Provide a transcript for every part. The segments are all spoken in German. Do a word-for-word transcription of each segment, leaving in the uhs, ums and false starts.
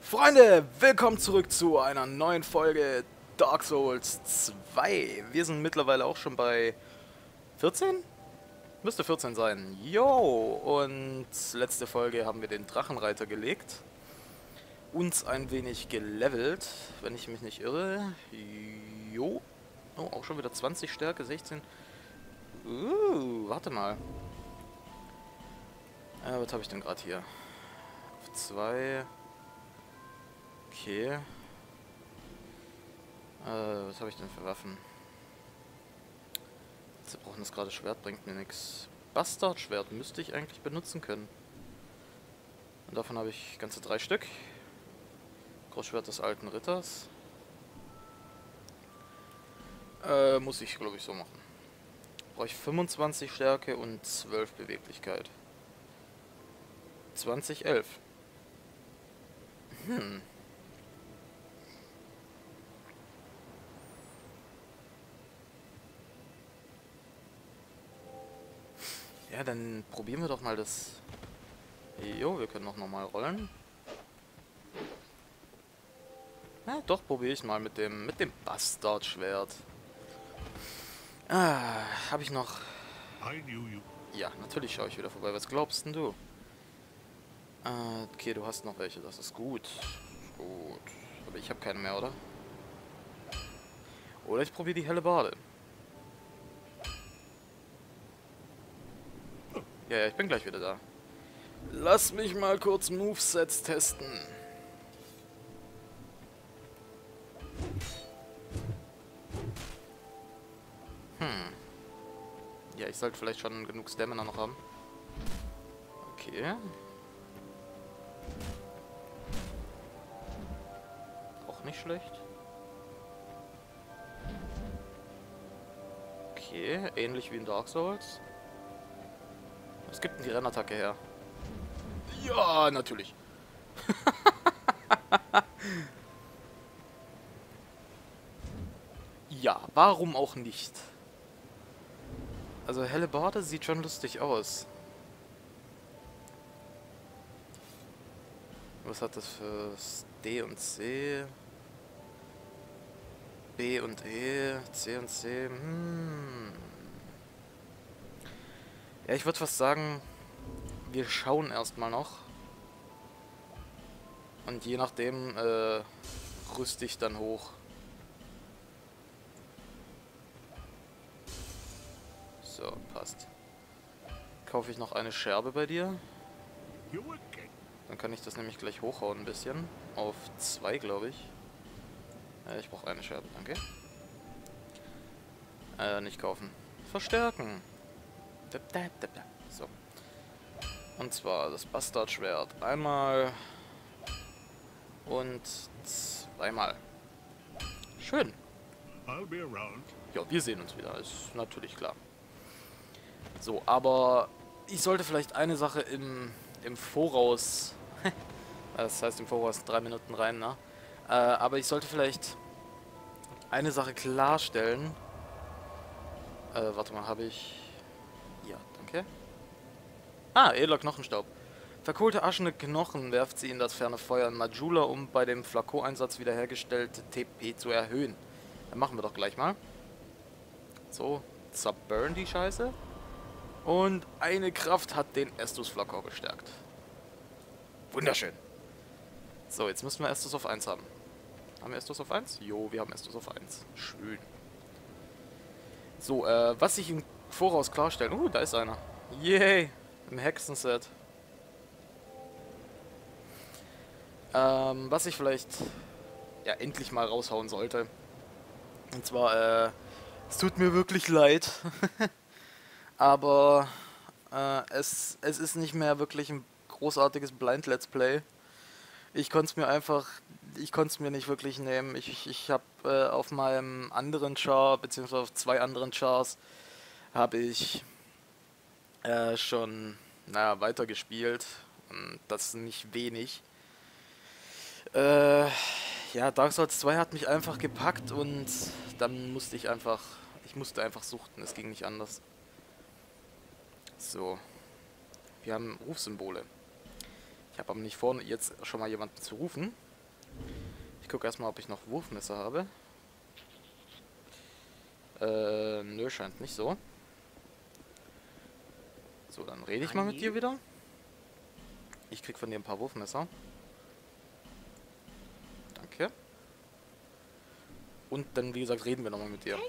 Freunde, willkommen zurück zu einer neuen Folge Dark Souls zwei. Wir sind mittlerweile auch schon bei vierzehn? Müsste vierzehn sein. Jo, und letzte Folge haben wir den Drachenreiter gelegt. Uns ein wenig gelevelt, wenn ich mich nicht irre. Jo. Oh, auch schon wieder zwanzig Stärke, sechzehn. Uh, warte mal. Äh, was habe ich denn gerade hier? Auf zwei. Okay. Äh, was habe ich denn für Waffen? Zerbrochenes gerade Schwert bringt mir nichts. Bastardschwert müsste ich eigentlich benutzen können. Und davon habe ich ganze drei Stück. Großschwert des alten Ritters. Äh, muss ich glaube ich so machen. Brauche ich fünfundzwanzig Stärke und zwölf Beweglichkeit. zwanzig, elf. Hm. Ja, dann probieren wir doch mal das. Jo, wir können auch nochmal rollen. Ja, doch, probiere ich mal mit dem mit dem Bastardschwert. Ah, habe ich noch. Ja, natürlich schaue ich wieder vorbei. Was glaubst denn du? Ah, okay, du hast noch welche. Das ist gut. Gut. Aber ich habe keine mehr, oder? Oder ich probiere die Hellebarde. Ja, ja, ich bin gleich wieder da. Lass mich mal kurz Movesets testen. Hm. Ja, ich sollte vielleicht schon genug Stamina noch haben. Okay. Auch nicht schlecht. Okay, ähnlich wie in Dark Souls. Was gibt denn die Rennattacke her? Ja, natürlich. Ja, warum auch nicht? Also Hellebarde sieht schon lustig aus. Was hat das für D und C? B und E, C und C. Hm. Ja, ich würde fast sagen, wir schauen erstmal noch. Und je nachdem äh, rüste ich dann hoch. So, passt. Kaufe ich noch eine Scherbe bei dir. Dann kann ich das nämlich gleich hochhauen ein bisschen. Auf zwei, glaube ich. Äh, ich brauche eine Scherbe, danke. Äh, nicht kaufen. Verstärken. So. Und zwar das Bastardschwert. Einmal. Und zweimal. Schön. Ja, wir sehen uns wieder. Ist natürlich klar. So, aber ich sollte vielleicht eine Sache im, im Voraus. Das heißt im Voraus drei Minuten rein, ne? Äh, aber ich sollte vielleicht eine Sache klarstellen. Äh, warte mal, habe ich. Ja, danke. Ah, edler Knochenstaub. Verkohlte aschende Knochen werft sie in das ferne Feuer in Majula, um bei dem Flakon-Einsatz wiederhergestellte T P zu erhöhen. Dann machen wir doch gleich mal. So, zerburn die Scheiße. Und eine Kraft hat den Estus-Flakon gestärkt. Wunderschön. So, jetzt müssen wir Estus auf eins haben. Haben wir Estus auf eins? Jo, wir haben Estus auf eins. Schön. So, äh, was ich im Voraus klarstellen... Uh, da ist einer. Yay! Im Hexenset. Ähm, was ich vielleicht ja endlich mal raushauen sollte. Und zwar, äh, es tut mir wirklich leid. Aber äh, es, es ist nicht mehr wirklich ein großartiges Blind Let's Play. Ich konnte es mir einfach, ich konnte es mir nicht wirklich nehmen. Ich, ich, ich habe äh, auf meinem anderen Char, beziehungsweise auf zwei anderen Chars, habe ich äh, schon, naja, weitergespielt. Und das nicht wenig. Äh, ja, Dark Souls zwei hat mich einfach gepackt und dann musste ich einfach, ich musste einfach suchten, es ging nicht anders. So, wir haben Rufsymbole. Ich habe aber nicht vor, jetzt schon mal jemanden zu rufen. Ich gucke erstmal, ob ich noch Wurfmesser habe. Äh, nö, scheint nicht so. So, dann rede ich mal mit dir wieder. Ich krieg von dir ein paar Wurfmesser. Danke. Und dann, wie gesagt, reden wir nochmal mit dir.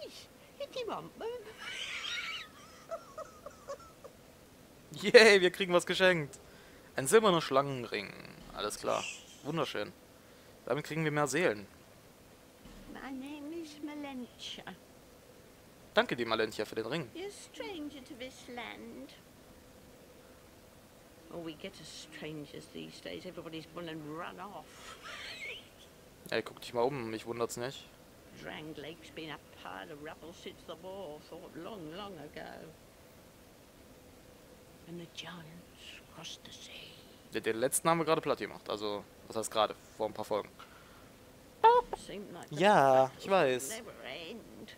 Yay, wir kriegen was geschenkt. Ein silberner Schlangenring. Alles klar. Wunderschön. Damit kriegen wir mehr Seelen. My name is Malentia. Danke dir, Malentia, für den Ring. You're a stranger to this land. Oh, we get as strangers these days. Everybody's gone and run off. Ey, guck dich mal um, mich wundert's nicht. Dranglake's been a pile of rubble since the war, fought long, long ago. And the giants crossed the sea. Den, den letzten haben wir gerade platt gemacht, also, was heißt gerade, vor ein paar Folgen. Like ja, ich weiß. Never end.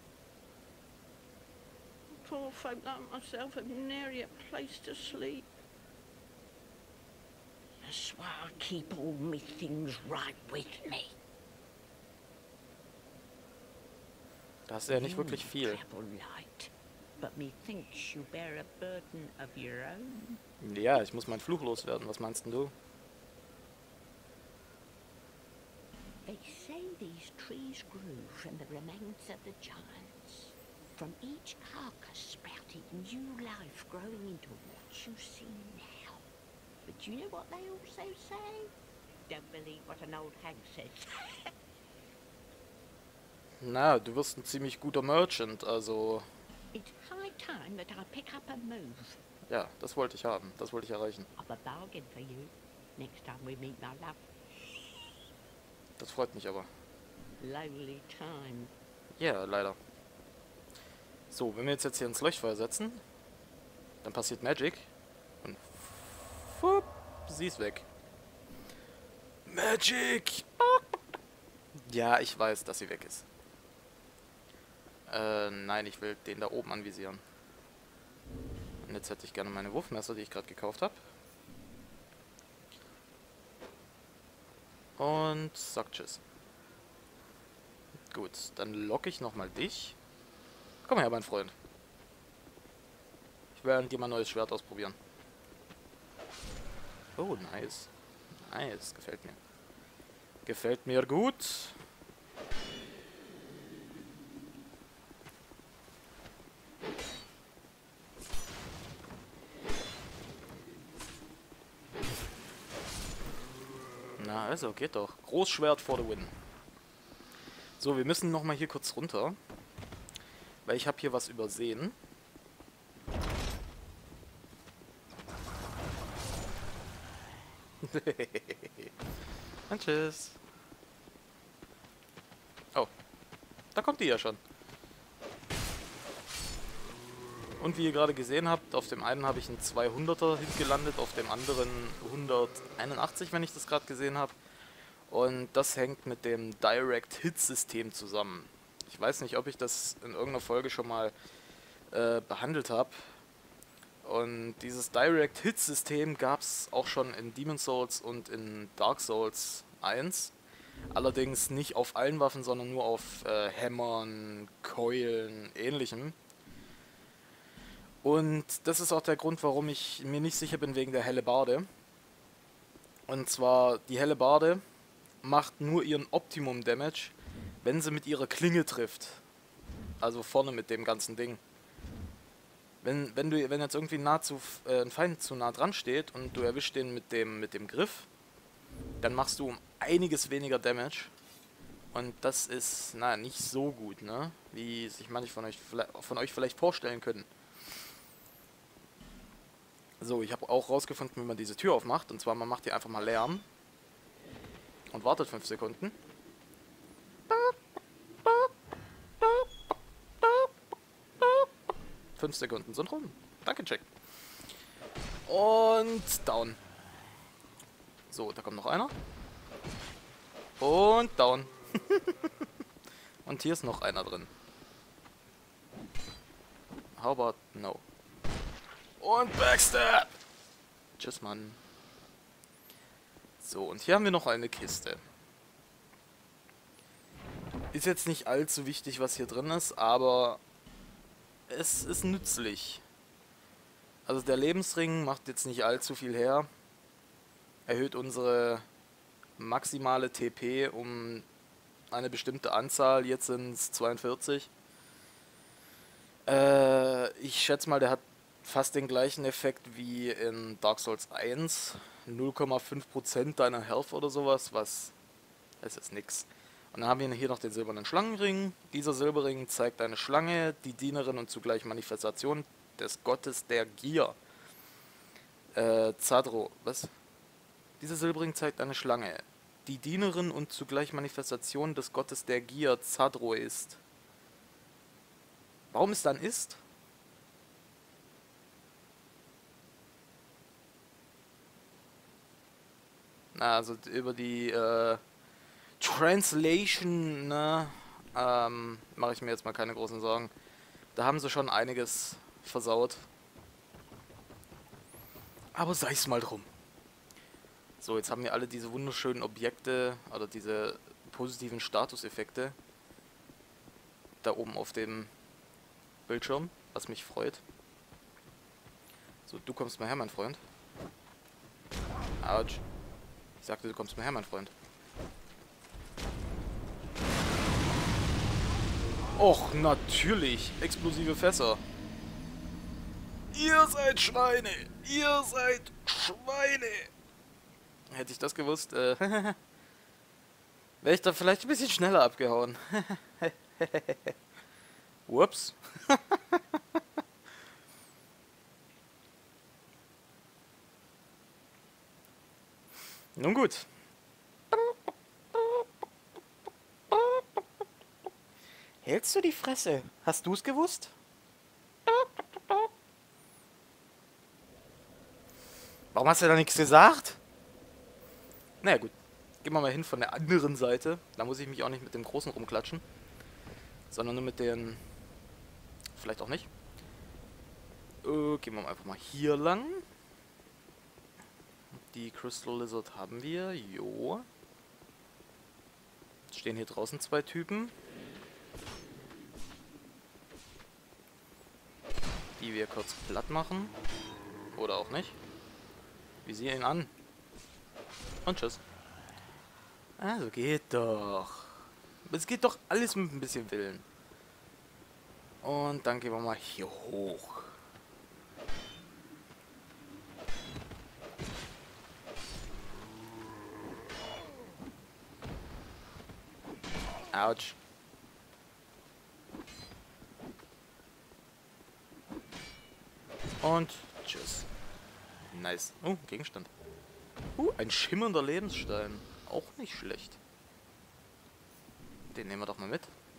Poor folk like myself have nary a place to sleep. I swear I'll keep all me things right with me. Das ist ja nicht wirklich viel. But methinks you bear a burden of your own. Ja, ich muss meinen Fluch loswerden. Was meinst denn du? They say these trees grew from the remains of the giants. From each carcass sprouted new life growing into what you see now. But you know what they also say? Don't believe what an old hag says. Na, du wirst ein ziemlich guter Merchant, also... It's high time that I pick up a move. Ja, das wollte ich haben. Das wollte ich erreichen. I've a bargain for you. Next time we meet, my love. Das freut mich aber. Lonely time. Ja, leider. So, wenn wir jetzt, jetzt hier ins Leuchtfeuer setzen, dann passiert Magic. Und... Fupp, sie ist weg. Magic! Ja, ich weiß, dass sie weg ist. Äh, nein, ich will den da oben anvisieren. Und jetzt hätte ich gerne meine Wurfmesser, die ich gerade gekauft habe. Und sag tschüss. Gut, dann locke ich nochmal dich. Komm her, mein Freund. Ich werde dir mal ein neues Schwert ausprobieren. Oh, nice. Nice, gefällt mir. Gefällt mir gut. Na, also, geht doch. Großschwert for the win. So, wir müssen nochmal hier kurz runter. Weil ich habe hier was übersehen. Und tschüss. Oh. Da kommt die ja schon. Und wie ihr gerade gesehen habt, auf dem einen habe ich einen zweihunderter Hit gelandet, auf dem anderen hunderteinundachtzig, wenn ich das gerade gesehen habe. Und das hängt mit dem Direct Hit System zusammen. Ich weiß nicht, ob ich das in irgendeiner Folge schon mal äh, behandelt habe. Und dieses Direct Hit System gab es auch schon in Demon's Souls und in Dark Souls eins. Allerdings nicht auf allen Waffen, sondern nur auf äh, Hämmern, Keulen, ähnlichem. Und das ist auch der Grund, warum ich mir nicht sicher bin wegen der Hellebarde. Und zwar, die Hellebarde macht nur ihren Optimum Damage, wenn sie mit ihrer Klinge trifft. Also vorne mit dem ganzen Ding. Wenn, wenn du, wenn jetzt irgendwie nah zu, äh, ein Feind zu nah dran steht und du erwischst den mit dem, mit dem Griff, dann machst du um einiges weniger Damage. Und das ist, na, nicht so gut, ne? Wie sich manche von euch, von euch vielleicht vorstellen können. So, ich habe auch rausgefunden, wie man diese Tür aufmacht. Und zwar, man macht hier einfach mal Lärm. Und wartet fünf Sekunden. fünf Sekunden sind rum. Danke, Jack. Und down. So, da kommt noch einer. Und down. Und hier ist noch einer drin. How about no? Und Backstab! Tschüss, Mann. So, und hier haben wir noch eine Kiste. Ist jetzt nicht allzu wichtig, was hier drin ist, aber es ist nützlich. Also der Lebensring macht jetzt nicht allzu viel her. Erhöht unsere maximale T P um eine bestimmte Anzahl. Jetzt sind es zweiundvierzig. Äh, ich schätze mal, der hat fast den gleichen Effekt wie in Dark Souls eins. null Komma fünf Prozent deiner Health oder sowas, was... Das ist nix. Und dann haben wir hier noch den silbernen Schlangenring. Dieser Silberring zeigt eine Schlange, die Dienerin und zugleich Manifestation des Gottes der Gier. Äh, Zadro, was? Dieser Silberring zeigt eine Schlange, die Dienerin und zugleich Manifestation des Gottes der Gier, Zadro ist. Warum es dann ist? Na, also über die äh, Translation, ne, ähm, mache ich mir jetzt mal keine großen Sorgen. Da haben sie schon einiges versaut. Aber sei es mal drum. So, jetzt haben wir alle diese wunderschönen Objekte, oder diese positiven Statuseffekte da oben auf dem Bildschirm, was mich freut. So, du kommst mal her, mein Freund. Autsch. Ich sagte, du kommst mal her, mein Freund. Och, natürlich. Explosive Fässer. Ihr seid Schweine. Ihr seid Schweine. Hätte ich das gewusst, äh, wäre ich da vielleicht ein bisschen schneller abgehauen. Whoops. Nun gut. Hältst du die Fresse? Hast du es gewusst? Warum hast du da nichts gesagt? Naja gut. Gehen wir mal hin von der anderen Seite. Da muss ich mich auch nicht mit dem Großen rumklatschen. Sondern nur mit den... Vielleicht auch nicht. Äh, gehen wir mal einfach mal hier lang. Die Crystal Lizard haben wir. Jo. Jetzt stehen hier draußen zwei Typen. Die wir kurz platt machen. Oder auch nicht. Wir sehen ihn an. Und tschüss. Also geht doch. Es geht doch alles mit ein bisschen Willen. Und dann gehen wir mal hier hoch. Autsch. Und tschüss. Nice. Oh, Gegenstand. Uh, ein schimmernder Lebensstein. Auch nicht schlecht. Den nehmen wir doch mal mit.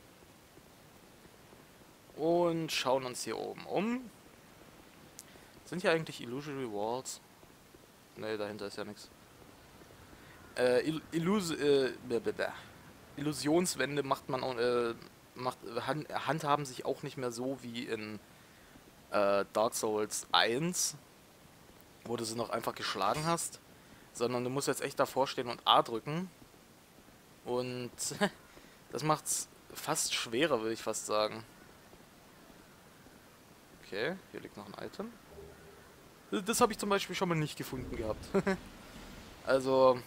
Und schauen uns hier oben um. Sind hier eigentlich Illusory Walls? Ne, dahinter ist ja nichts. Äh, Ill Illus äh, Illusionswände macht man auch, äh, macht, hand handhaben sich auch nicht mehr so wie in äh, Dark Souls eins, wo du sie noch einfach geschlagen hast, sondern du musst jetzt echt davor stehen und A drücken. Und das macht's fast schwerer, würde ich fast sagen. Okay, hier liegt noch ein Item. Das habe ich zum Beispiel schon mal nicht gefunden gehabt. Also,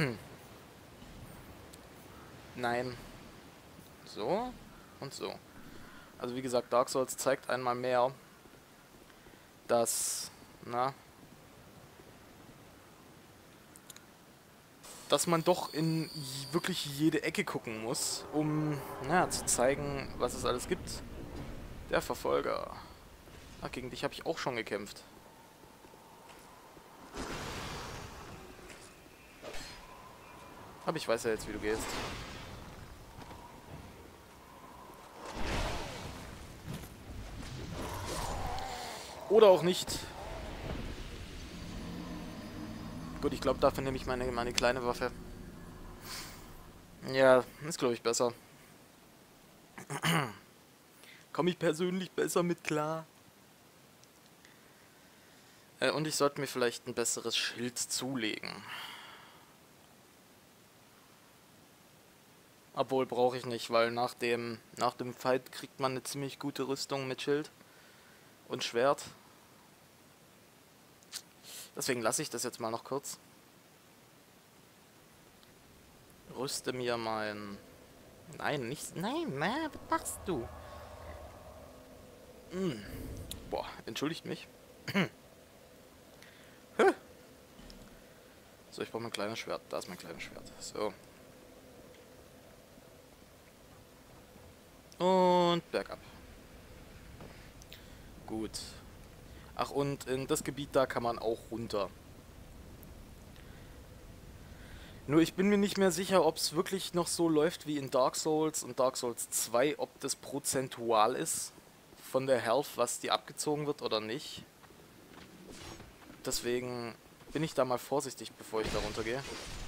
nein. So und so. Also wie gesagt, Dark Souls zeigt einmal mehr, dass, na, dass man doch in wirklich jede Ecke gucken muss, um, na, zu zeigen, was es alles gibt. Der Verfolger. Ach, gegen dich habe ich auch schon gekämpft. Aber ich weiß ja jetzt, wie du gehst. Oder auch nicht. Gut, ich glaube, dafür nehme ich meine, meine kleine Waffe. Ja, ist glaube ich besser. Komme ich persönlich besser mit klar. Äh, und ich sollte mir vielleicht ein besseres Schild zulegen. Obwohl, brauche ich nicht, weil nach dem, nach dem Fight kriegt man eine ziemlich gute Rüstung mit Schild und Schwert. Deswegen lasse ich das jetzt mal noch kurz. Rüste mir mein... Nein, nicht... Nein, na, was machst du? Hm. Boah, entschuldigt mich. So, ich brauche mein kleines Schwert. Da ist mein kleines Schwert. So. Und bergab. Gut. Ach, und in das Gebiet da kann man auch runter. Nur ich bin mir nicht mehr sicher, ob es wirklich noch so läuft wie in Dark Souls und Dark Souls zwei, ob das prozentual ist von der Health, was die abgezogen wird oder nicht. Deswegen bin ich da mal vorsichtig, bevor ich da runtergehe.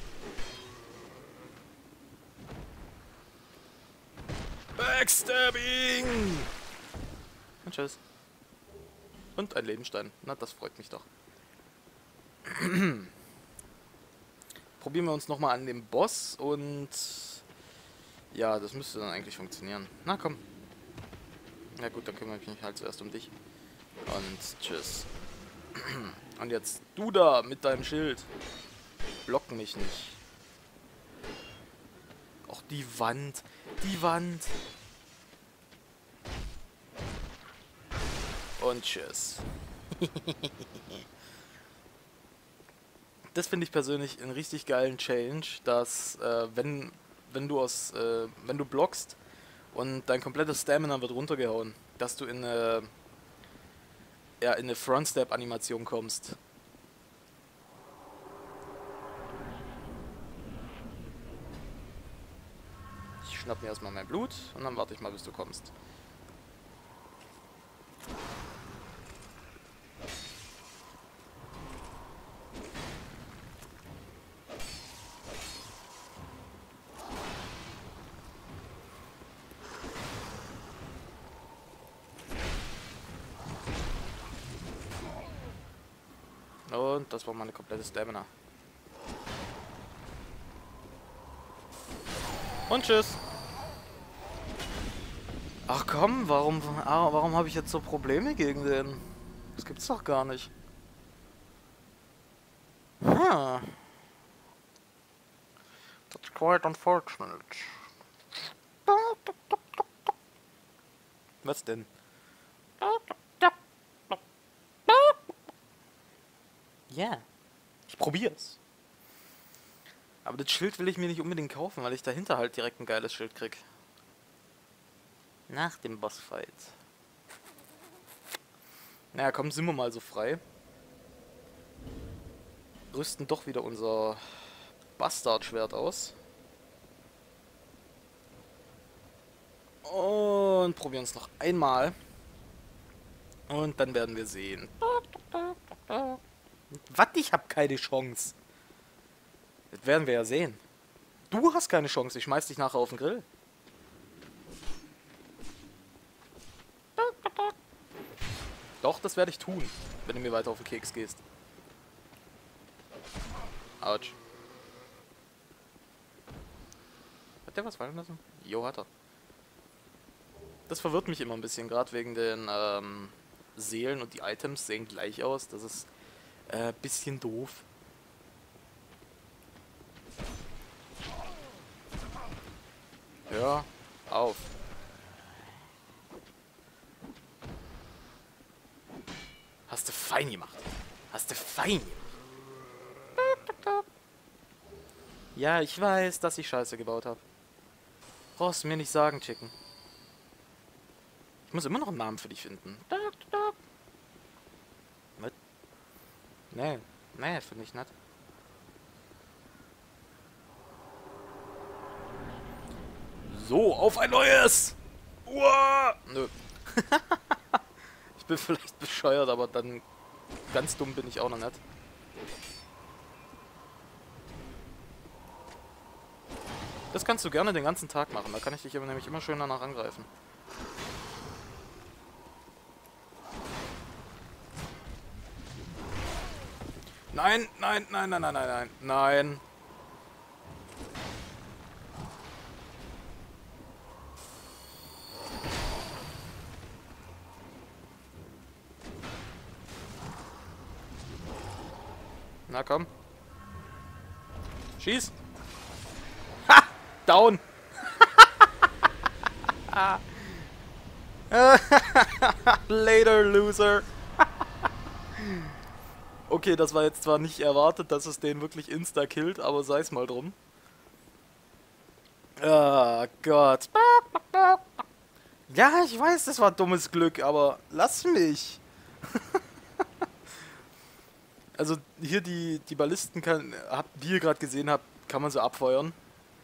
Backstabbing! Und tschüss. Und ein Lebenstein. Na, das freut mich doch. Probieren wir uns nochmal an dem Boss und... Ja, das müsste dann eigentlich funktionieren. Na komm. Na gut, dann kümmere ich mich halt zuerst um dich. Und tschüss. Und jetzt du da mit deinem Schild. Block mich nicht. Och, die Wand. Die Wand. Und tschüss. Das finde ich persönlich einen richtig geilen Change, dass äh, wenn wenn du aus äh, wenn du blockst und dein komplettes Stamina wird runtergehauen, dass du in eine ja in eine Front Step Animation kommst. Ich schnapp mir erstmal mein Blut und dann warte ich mal, bis du kommst. Und das war meine komplette Stamina. Und tschüss. Ach komm, warum, ah, warum habe ich jetzt so Probleme gegen den? Das gibt's doch gar nicht. Hm. That's quite unfortunate. Was denn? Ja, ich probier's. Aber das Schild will ich mir nicht unbedingt kaufen, weil ich dahinter halt direkt ein geiles Schild krieg. Nach dem Bossfight. Naja, komm, sind wir mal so frei. Rüsten doch wieder unser Bastardschwert aus. Und probieren es noch einmal. Und dann werden wir sehen. Was? Ich hab keine Chance. Das werden wir ja sehen. Du hast keine Chance. Ich schmeiß dich nachher auf den Grill. Doch, das werde ich tun, wenn du mir weiter auf den Keks gehst. Autsch. Hat der was fallen lassen? Jo, hat er. Das verwirrt mich immer ein bisschen, gerade wegen den ähm, Seelen und die Items sehen gleich aus. Das ist ein äh, bisschen doof. Hör auf. Hast du fein gemacht. Hast du fein gemacht. Ja, ich weiß, dass ich Scheiße gebaut habe. Brauchst du mir nicht sagen, Chicken. Ich muss immer noch einen Namen für dich finden. Was? Nee, nee, finde ich nicht. So, auf ein neues! Uah! Nö. Ich bin vielleicht bescheuert, aber dann ganz dumm bin ich auch noch nicht. Das kannst du gerne den ganzen Tag machen, da kann ich dich aber nämlich immer schön danach angreifen. Nein, nein, nein, nein, nein, nein, nein, nein. Na komm. Schieß. Ha! Down. Later, Loser. Okay, das war jetzt zwar nicht erwartet, dass es den wirklich insta-killt, aber sei es mal drum. Ah, Gott. Ja, ich weiß, das war dummes Glück, aber lass mich. Also hier die, die Ballisten, kann, habt, wie ihr gerade gesehen habt, kann man sie abfeuern.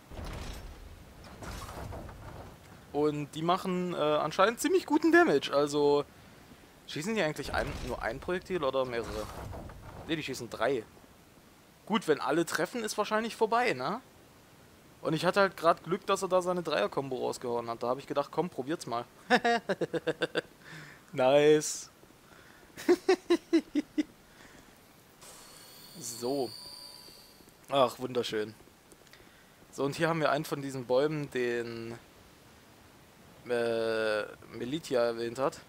Und die machen äh, anscheinend ziemlich guten Damage. Also schießen die eigentlich ein, nur ein Projektil oder mehrere? Ne, die schießen drei. Gut, wenn alle treffen, ist wahrscheinlich vorbei, ne? Und ich hatte halt gerade Glück, dass er da seine Dreier-Kombo rausgehauen hat. Da habe ich gedacht, komm, probiert's mal. Nice. So. Ach, wunderschön. So, und hier haben wir einen von diesen Bäumen, den äh, Melitia erwähnt hat.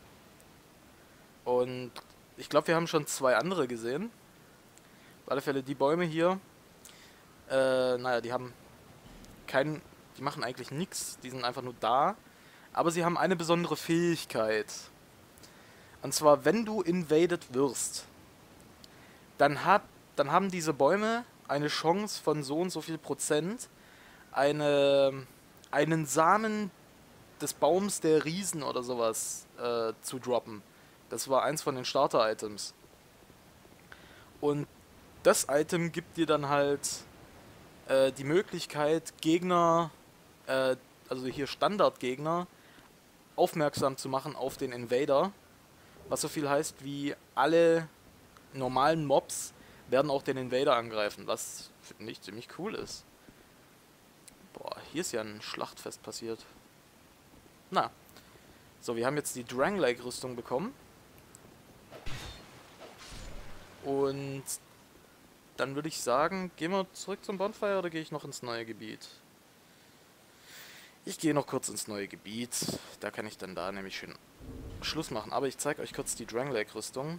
Und ich glaube, wir haben schon zwei andere gesehen. Auf alle Fälle die Bäume hier. Äh, naja, die haben keinen... Die machen eigentlich nichts. Die sind einfach nur da. Aber sie haben eine besondere Fähigkeit. Und zwar, wenn du invaded wirst, dann, hab, dann haben diese Bäume eine Chance von so und so viel Prozent, eine, einen Samen des Baums der Riesen oder sowas äh, zu droppen. Das war eins von den Starter-Items. Und das Item gibt dir dann halt äh, die Möglichkeit, Gegner, äh, also hier Standardgegner, aufmerksam zu machen auf den Invader. Was so viel heißt wie alle normalen Mobs werden auch den Invader angreifen, was finde ich ziemlich cool ist. Boah, hier ist ja ein Schlachtfest passiert. Na. So, wir haben jetzt die Dranglake-Rüstung bekommen. Und dann würde ich sagen, gehen wir zurück zum Bonfire oder gehe ich noch ins neue Gebiet? Ich gehe noch kurz ins neue Gebiet. Da kann ich dann da nämlich schön Schluss machen. Aber ich zeige euch kurz die Dranglake-Rüstung.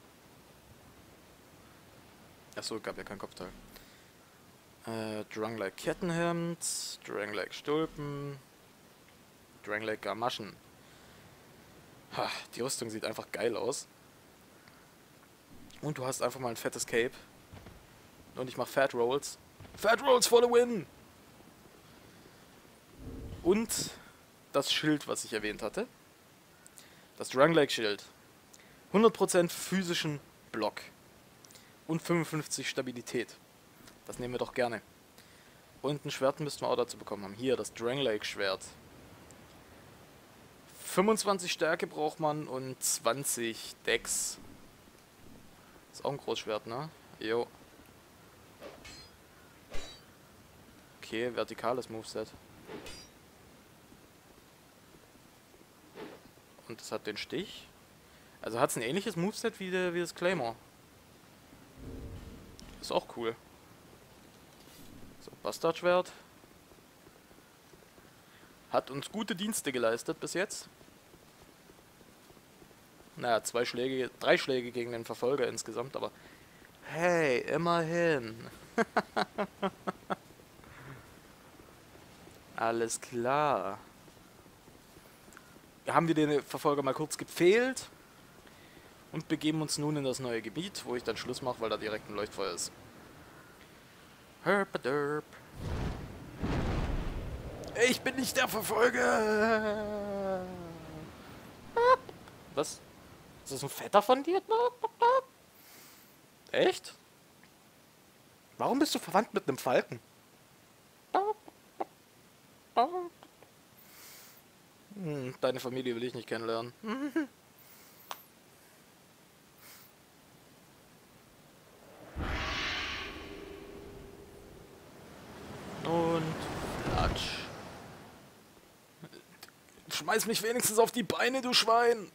Achso, gab ja kein Kopfteil. Äh, Dranglake Kettenhemd, Dranglake Stulpen, Dranglake Gamaschen. Ha, die Rüstung sieht einfach geil aus. Und du hast einfach mal ein fettes Cape. Und ich mache Fat Rolls. Fat Rolls for the win! Und das Schild, was ich erwähnt hatte. Das Dranglake Schild. hundert Prozent physischen Block. Und fünfundfünfzig Stabilität. Das nehmen wir doch gerne. Und ein Schwert müssten wir auch dazu bekommen haben. Hier, das Dranglake Schwert. fünfundzwanzig Stärke braucht man und zwanzig Dex. Ist auch ein Großschwert, ne? Jo. Okay, vertikales Moveset. Und das hat den Stich. Also hat es ein ähnliches Moveset wie, der, wie das Claymore. Ist auch cool. So, Bastardschwert. Hat uns gute Dienste geleistet bis jetzt. Naja, zwei Schläge, drei Schläge gegen den Verfolger insgesamt, aber hey, immerhin. Alles klar. Haben wir den Verfolger mal kurz gepfählt und begeben uns nun in das neue Gebiet, wo ich dann Schluss mache, weil da direkt ein Leuchtfeuer ist. Herpaderp. Ich bin nicht der Verfolger. Was? Ist das ein Vetter von dir? Echt? Warum bist du verwandt mit einem Falken? Hm, deine Familie will ich nicht kennenlernen. Und Platsch. Schmeiß mich wenigstens auf die Beine, du Schwein!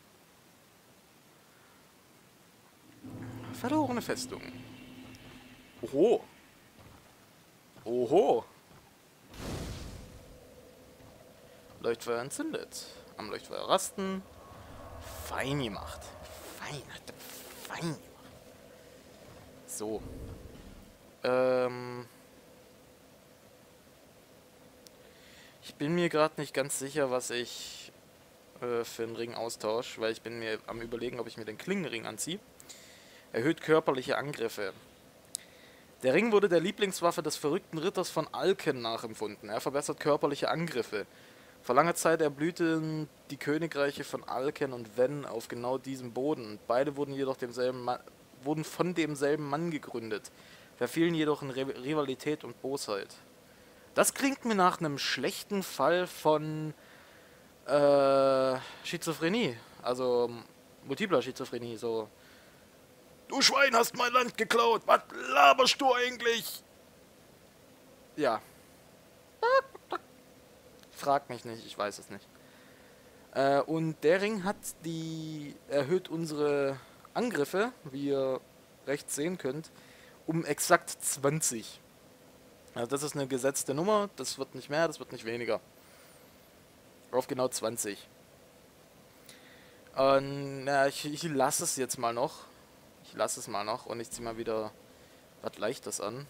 Verlorene Festung. Oho. Oho. Leuchtfeuer entzündet. Am Leuchtfeuer rasten. Fein gemacht. Fein, fein gemacht. So. Ähm... Ich bin mir gerade nicht ganz sicher, was ich äh, für einen Ring austausche, weil ich bin mir am Überlegen, ob ich mir den Klingenring anziehe. Erhöht körperliche Angriffe. Der Ring wurde der Lieblingswaffe des verrückten Ritters von Alken nachempfunden. Er verbessert körperliche Angriffe. Vor langer Zeit erblühten die Königreiche von Alken und Ven auf genau diesem Boden. Beide wurden jedoch demselben Ma- wurden von demselben Mann gegründet, verfielen jedoch in Re Rivalität und Bosheit. Das klingt mir nach einem schlechten Fall von äh, Schizophrenie, also multipler Schizophrenie, so. Du Schwein, hast mein Land geklaut, was laberst du eigentlich? Ja. Frag mich nicht, ich weiß es nicht. Äh, und der Ring hat die, erhöht unsere Angriffe, wie ihr rechts sehen könnt, um exakt zwanzig. Also das ist eine gesetzte Nummer, das wird nicht mehr, das wird nicht weniger. Auf genau zwanzig. Und na, ich, ich lasse es jetzt mal noch. Ich lasse es mal noch und ich ziehe mal wieder was Leichtes an.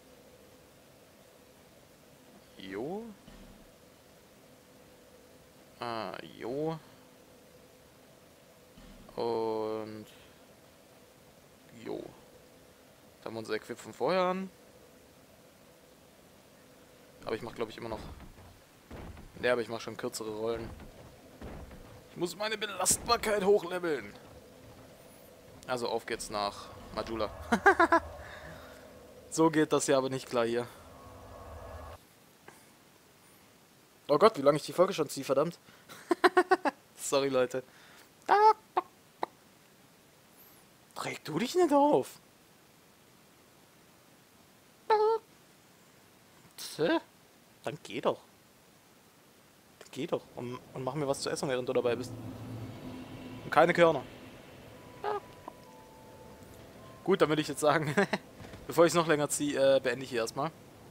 Jo. Ah, jo. Und jo. Jetzt haben wir unser Equip von vorher an. Aber ich mache, glaube ich, immer noch... Ne, aber ich mache schon kürzere Rollen. Ich muss meine Belastbarkeit hochleveln. Also auf geht's nach Majula. So geht das ja aber nicht klar hier. Oh Gott, wie lange ich die Folge schon ziehe, verdammt. Sorry, Leute. Reg du dich nicht auf. Tö? Dann geh doch. Dann geh doch und, und mach mir was zu essen, während du dabei bist. Und keine Körner. Gut, dann würde ich jetzt sagen, bevor ich es noch länger ziehe, äh, beende ich hier erstmal.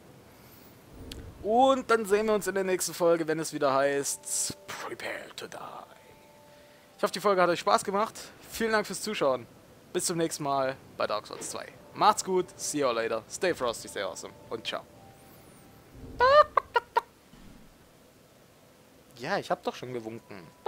Und dann sehen wir uns in der nächsten Folge, wenn es wieder heißt Prepare to Die. Ich hoffe, die Folge hat euch Spaß gemacht. Vielen Dank fürs Zuschauen. Bis zum nächsten Mal bei Dark Souls zwei. Macht's gut, see you later, stay frosty, stay awesome und ciao. Ja, ich hab doch schon gewunken.